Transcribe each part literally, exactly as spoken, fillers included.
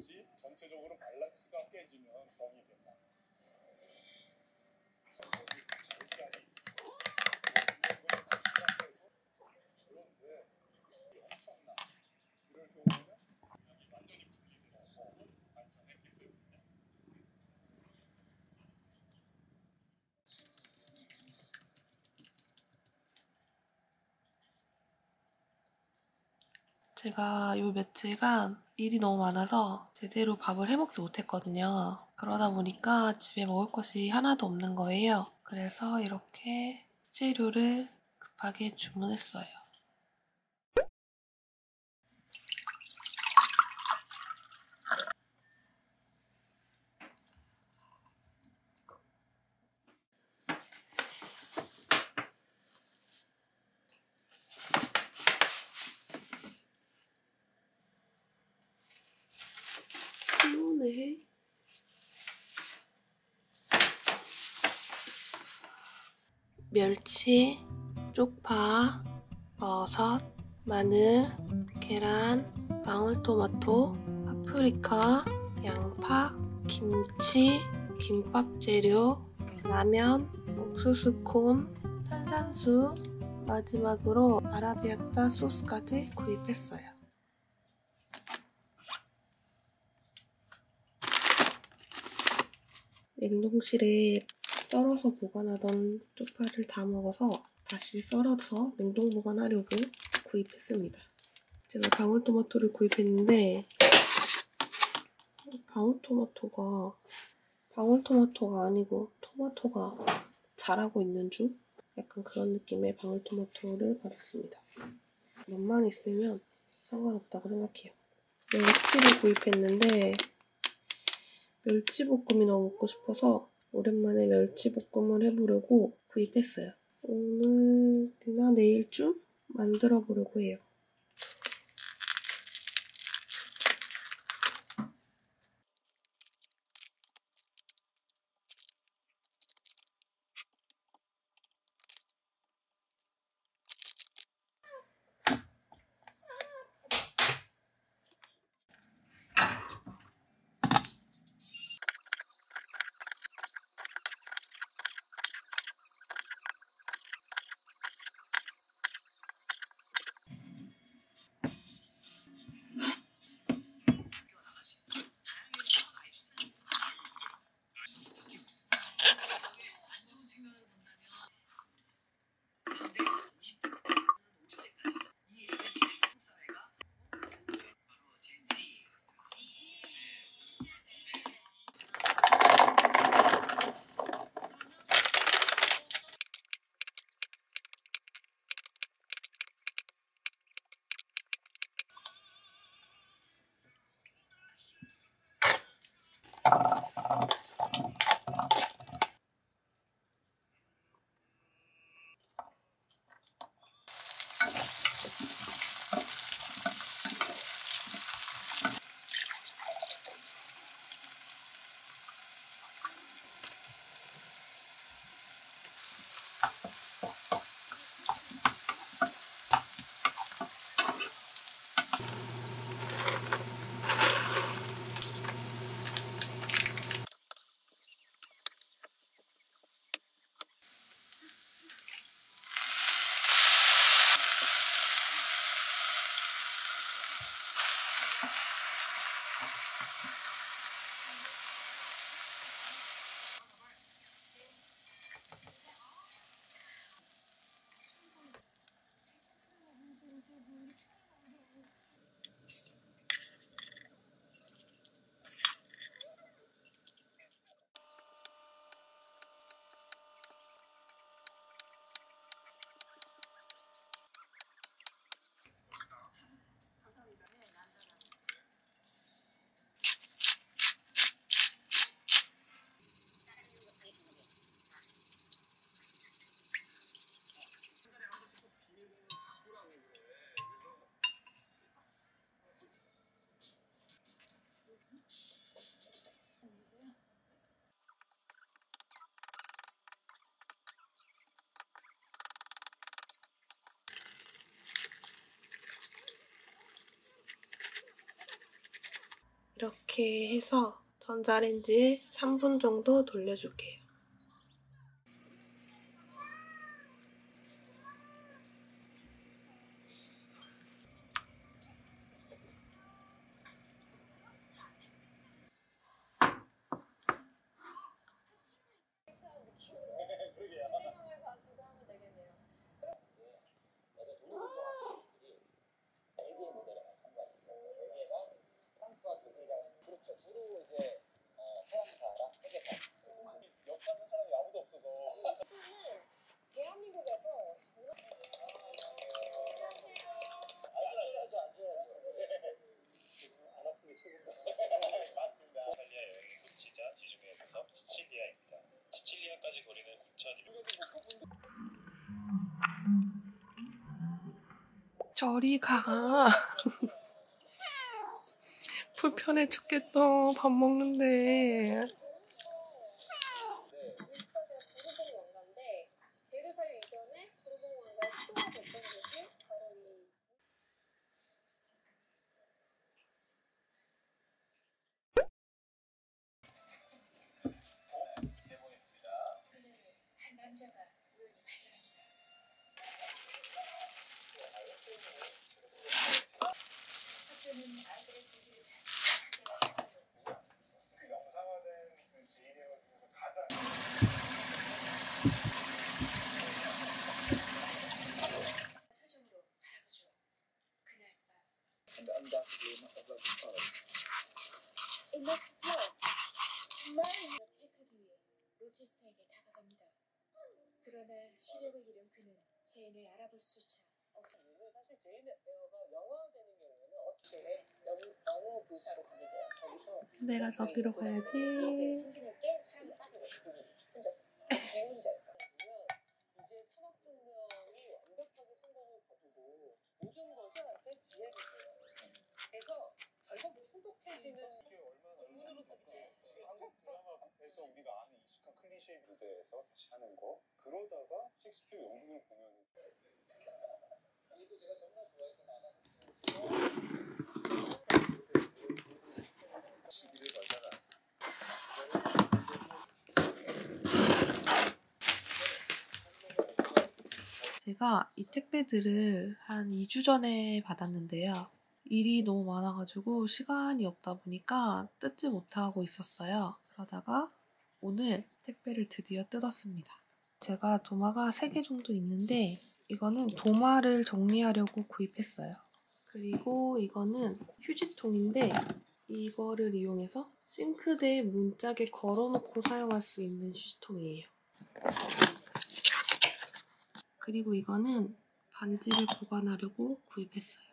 것이 전체적으로 밸런스가 깨지면 병이 된다. 일자리 그런데 엄청나. 이럴 경우에는 여기 완전히 분리돼서 완전했기 때문에 제가 요 며칠간 일이 너무 많아서 제대로 밥을 해먹지 못했거든요. 그러다 보니까 집에 먹을 것이 하나도 없는 거예요. 그래서 이렇게 식재료를 급하게 주문했어요. 시원해. 멸치, 쪽파, 버섯, 마늘, 계란, 방울토마토, 파프리카, 양파, 김치, 김밥 재료, 라면, 옥수수콘, 탄산수, 마지막으로 아라비아타 소스까지 구입했어요. 냉동실에 썰어서 보관하던 쪽파를 다 먹어서 다시 썰어서 냉동 보관하려고 구입했습니다. 제가 방울토마토를 구입했는데 방울토마토가 방울토마토가 아니고 토마토가 자라고 있는 중? 약간 그런 느낌의 방울토마토를 받았습니다. 맛만 있으면 상관없다고 생각해요. 멸치를 구입했는데 멸치볶음이 너무 먹고 싶어서 오랜만에 멸치볶음을 해보려고 구입했어요. 오늘이나 내일쯤 만들어 보려고 해요. 이렇게 해서 전자레인지에 삼 분 정도 돌려줄게요. 그렇죠. 주로 이제 어, 서양사랑 세계사. 옆 사는 사람이 아무도 없어서. 저는 대한민국에서 정말 앉아야죠, 앉아야죠. 안 아픈 게 최고다. 맞습니다. 이탈리아 여행의 끝이자 지중해 해협 시칠리아입니다. 시칠리아까지 거리는 육천 저리 가. 불편해 죽겠어. 밥 먹는데. 이십 차제가 부르봉 왕가인데 베르사유 이전에 부르봉 왕가의 수도가 됐던 곳이 바로 이 해보겠습니다. 그녀를 한 남자가 우연히 발견합니다. 사건은 아들의 고기를 잡고 그 영상화된 그 제이레어 중에서 가장 표정으로 바라보죠. 그날 밤 And undoubtedly must have loved his father. Enough love. 정말 택하기 위해 로체스터에게 다가갑니다. 그러나 시력을 잃은 그는 제인을 알아볼 수조차 없습니다. 사실 제인 에어가 영화되는 경우에는 어떻게 영, 영어 교사로 가게 돼요. 거기서 내가 저기로 가야지. 신진있게 사랑에 빠지고 혼자서 제 혼자였다. 이제 산업혁명이 완벽하게 성공을 거두고 모든 것이 앞에 지혜를 줘요. 그래서 결국 행복해지는 이게 얼마나 눈으로 샀죠. 지금 한국 드라마에서 우리가 아는 익숙한 클리셰 무대에서 다시 하는 거. 그러다가 셰익스피어 연극을 보면 이것도 제가 정말 좋아했던 만화. 시기를 걸다가 제가 이 택배들을 한 이 주 전에 받았는데요. 일이 너무 많아가지고 시간이 없다 보니까 뜯지 못하고 있었어요. 그러다가 오늘 택배를 드디어 뜯었습니다. 제가 도마가 세 개 정도 있는데 이거는 도마를 정리하려고 구입했어요. 그리고 이거는 휴지통인데 이거를 이용해서 싱크대에 문짝에 걸어놓고 사용할 수 있는 휴지통이에요. 그리고 이거는 반지를 보관하려고 구입했어요.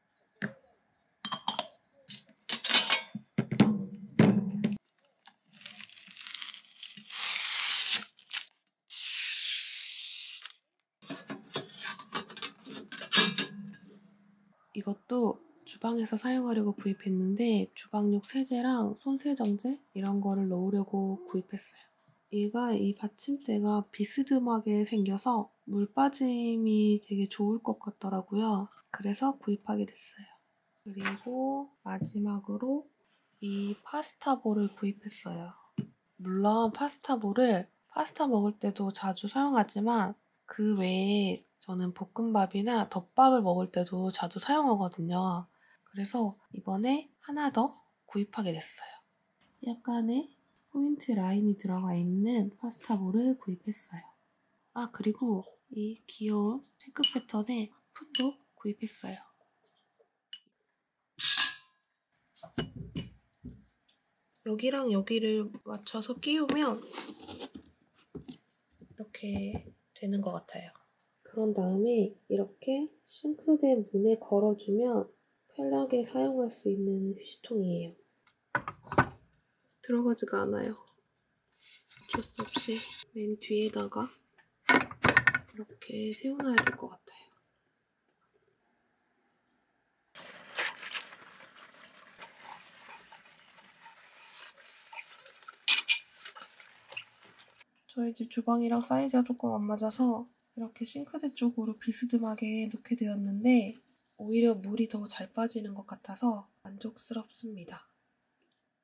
이것도 주방에서 사용하려고 구입했는데 주방용 세제랑 손세정제 이런 거를 넣으려고 구입했어요. 얘가 이 받침대가 비스듬하게 생겨서 물 빠짐이 되게 좋을 것 같더라고요. 그래서 구입하게 됐어요. 그리고 마지막으로 이 파스타볼을 구입했어요. 물론 파스타볼을 파스타 먹을 때도 자주 사용하지만 그 외에 저는 볶음밥이나 덮밥을 먹을 때도 자주 사용하거든요. 그래서 이번에 하나 더 구입하게 됐어요. 약간의 포인트 라인이 들어가 있는 파스타볼을 구입했어요. 아, 그리고 이 귀여운 체크 패턴의 푼도 구입했어요. 여기랑 여기를 맞춰서 끼우면 이렇게 되는 것 같아요. 그런 다음에 이렇게 싱크대 문에 걸어주면 편하게 사용할 수 있는 휴지통이에요. 들어가지가 않아요. 어쩔 수 없이 맨 뒤에다가 이렇게 세워놔야 될 것 같아요. 저희 집 주방이랑 사이즈가 조금 안 맞아서 이렇게 싱크대 쪽으로 비스듬하게 놓게 되었는데 오히려 물이 더 잘 빠지는 것 같아서 만족스럽습니다.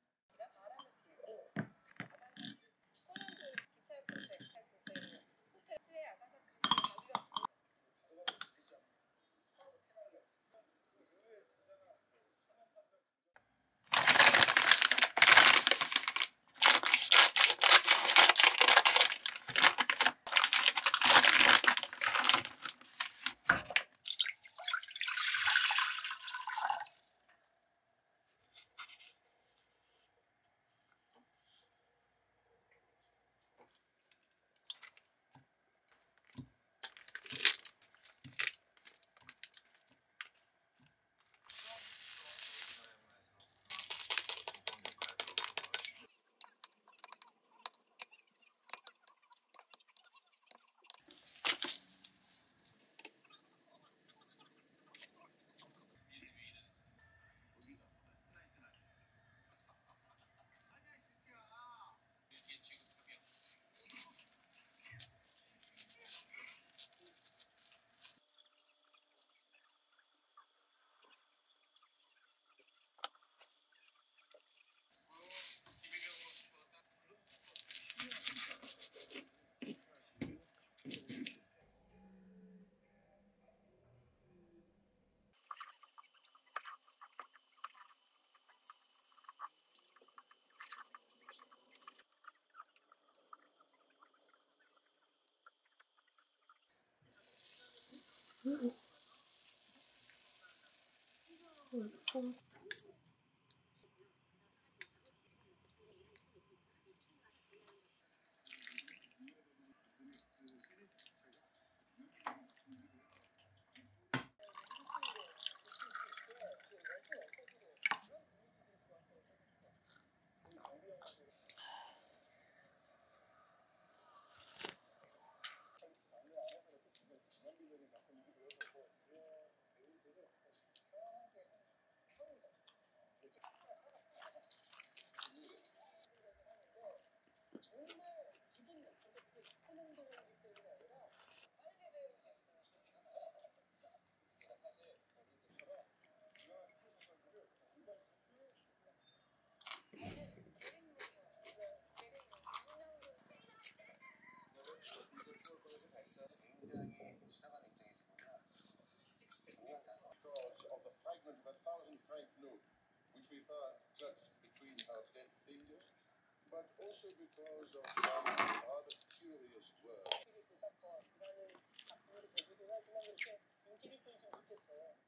정말 기분 나쁜데 그게 나쁜 행동이기 때문이 아니라 빨리 배우지 않는 제가 사실 어릴 때처럼 유명한 소설들을 한번 사실 저는 대립문이요. 대립문 한영도 이제 좋을 거에서 발사 굉장히 수상한 입장에서 보면 중요한 단서 Because of the fragment of a thousand franc note, which we found clutched between her dead finger, but also because of some rather curious words. 그 사건이라는 작품으로 데뷔를 하지만 그렇게 인기를 끌지 못했어요.